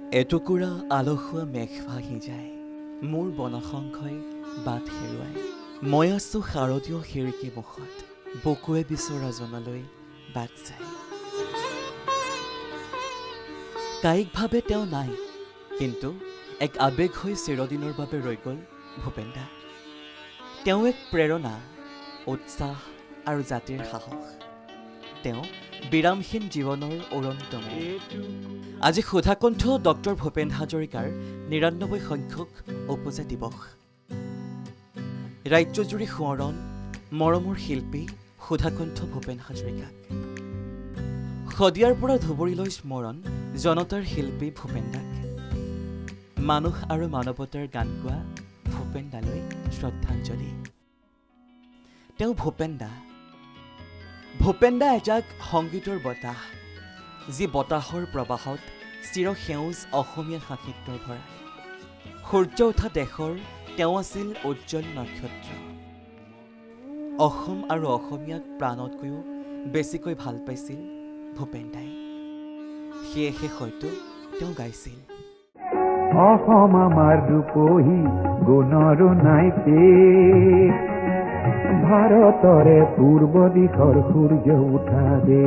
এটুকুৰা আলসুৱা মেঘ ভাহি যায় মোৰ বনসংখ্যই বাট হেৰুৱাই মই আছো শাৰদীয় খিৰিকী মুখত বকুৱে বিচৰা জনলৈ বাট চাই কায়িকভাৱে তেওঁ নাই কিন্তু এক আবেগ হৈ চিৰদিনৰ বাবে ৰৈ গ'ল ভূপেন দা তেওঁ এক প্ৰেৰণা উৎসাহ আৰু জাতিৰ সাহস তেওঁ বিৰামহীন জীৱনৰ অৰন্তম আজি সুধাকণ্ঠ ডক্টৰ ভূপেন হাজৰিকাৰ ৯৯ সংখ্যক উপজা দিৱস ৰাজ্যজুৰি সোঁৱৰণ মৰমৰ শিল্পী সুধাকণ্ঠ ভূপেন হাজৰিকাক শদিয়াৰ পৰা ধুবুৰীলৈ স্মৰণ জনতাৰ শিল্পী ভূপেন দাক মানুহ আৰু মানৱতাৰ গান গোৱা ভূপেন দালৈ শ্ৰদ্ধাঞ্জলি তেওঁ ভূপেন দা এজাক সংগীতৰ বতাহ যি বতাহৰ প্ৰবাহত চিৰসেউজ অসমীয়া সাহিত্যৰ ভৰা সূৰ্য উঠা দেশৰ তেওঁ আছিল উজ্জ্বল নক্ষত্ৰ অসম আৰু অসমীয়াক প্ৰাণতকৈও বেছিকৈ ভাল পাইছিল ভূপেন দাই সেয়েহে হয়তো তেওঁ গাইছিল অসম আমাৰ ৰূপহী গুণৰ নাইকে ভাৰতৰে পূৰ্ব দিশৰ সূৰ্য উঠা দে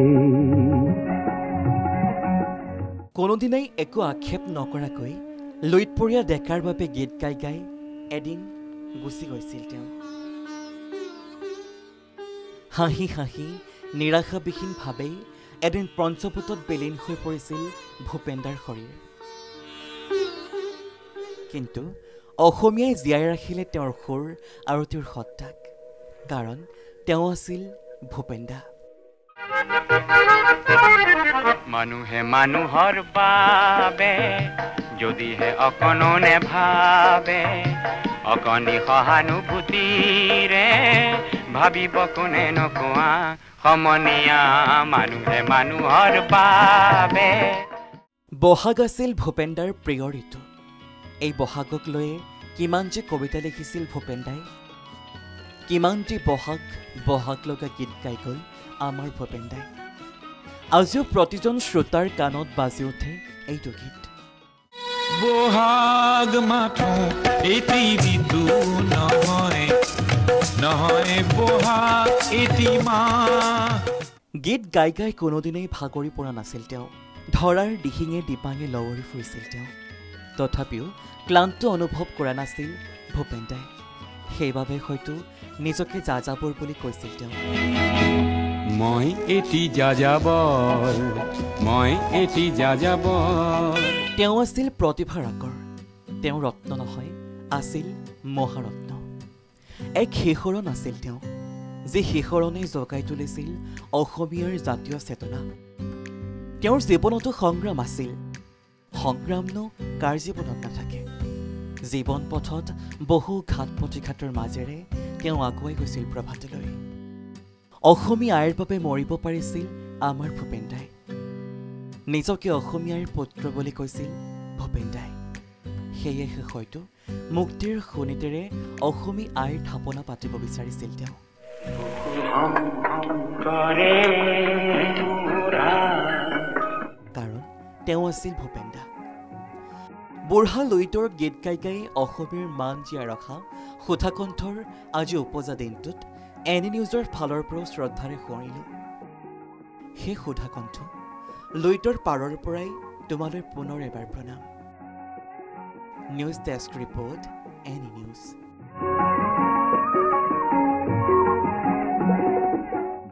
কোনোদিনাই একো আক্ষেপ নকৰাকৈ লুইতপৰীয়া ডেকাৰ বাবে গীত গাই গাই এদিন গুচি গৈছিল তেওঁ হাঁহি হাঁহি নিৰাশাবিহীনভাৱেই এদিন পঞ্চভূতত বিলীন হৈ পৰিছিল ভূপেনদাৰ শৰীৰ কিন্তু অসমীয়াই জীয়াই ৰাখিলে তেওঁৰ সুৰ আৰু তেওঁৰ সত্তাক কাৰণ তেওঁ আছিল ভূপেন দা মানুহে মানুহৰ বাবে যদিহে অকণো নেভাবে অকণি সহানুভূতিৰে ভাবিব কোনে নকোৱা সমনীয়া মানুহে মানুহৰ বাবে বহাগ আছিল ভূপেন দাৰ প্ৰিয় ঋতু এই বহাগক লৈয়ে কিমান যে কবিতা লিখিছিল ভূপেন দাই কিমান যে বহাগ লগা গীত গাই গ'ল আমাৰ ভূপেন দাই আজিও প্ৰতিজন শ্ৰোতাৰ কাণত বাজি উঠে এইটো গীত বহাগ মাথো এটি ঋতু নহয় বহাগ এটি মাহ গীত গাই গাই কোনোদিনেই ভাগৰি পৰা নাছিল তেওঁ ধৰাৰ দিহিঙে দিপাঙে লৱৰি ফুৰিছিল তেওঁ তথাপিও ক্লান্ত অনুভৱ কৰা নাছিল ভূপেন দাই সেইবাবে হয়তো নিজকে যাযাবৰ বুলি কৈছিল তেওঁ মই এটি যাযাবৰ তেওঁ আছিল প্ৰতিভাৰ আকৰ তেওঁ ৰত্ন নহয় আছিল মহাৰত্ন এক শিহৰণ আছিল তেওঁ যি শিহৰণে জগাই তুলিছিল অসমীয়াৰ জাতীয় চেতনা তেওঁৰ জীৱনতো সংগ্ৰাম আছিল সংগ্ৰামনো কাৰ জীৱনত নাথাকে জীৱন পথত বহু ঘাত প্ৰতিঘাতৰ মাজেৰে তেওঁ আগুৱাই গৈছিল প্ৰভাতলৈ অসমীয়া আইৰ বাবে মৰিব পাৰিছিল আমাৰ ভূপেন দাই নিজকে অসমীয়াৰ পুত্ৰ বুলি কৈছিল ভূপেন দাই সেয়েহে হয়তো মুক্তিৰ সুনীতিৰে অসমী আইৰ থাপনা পাতিব বিচাৰিছিল তেওঁ কাৰণ তেওঁ আছিল ভূপেন দা বুঢ়া লুইতৰ গীত গাই গাই অসমীয়াৰ মান জীয়াই ৰখা সুধাকণ্ঠৰ আজি উপজা দিনটোত এনি নিউজৰ ফালৰ পৰাও শ্ৰদ্ধাৰে সোঁৱৰিলোঁ সেই সুধাকণ্ঠ লুইতৰ পাৰৰ পৰাই তোমালৈ পুনৰ এবাৰ প্ৰণাম news desk report any news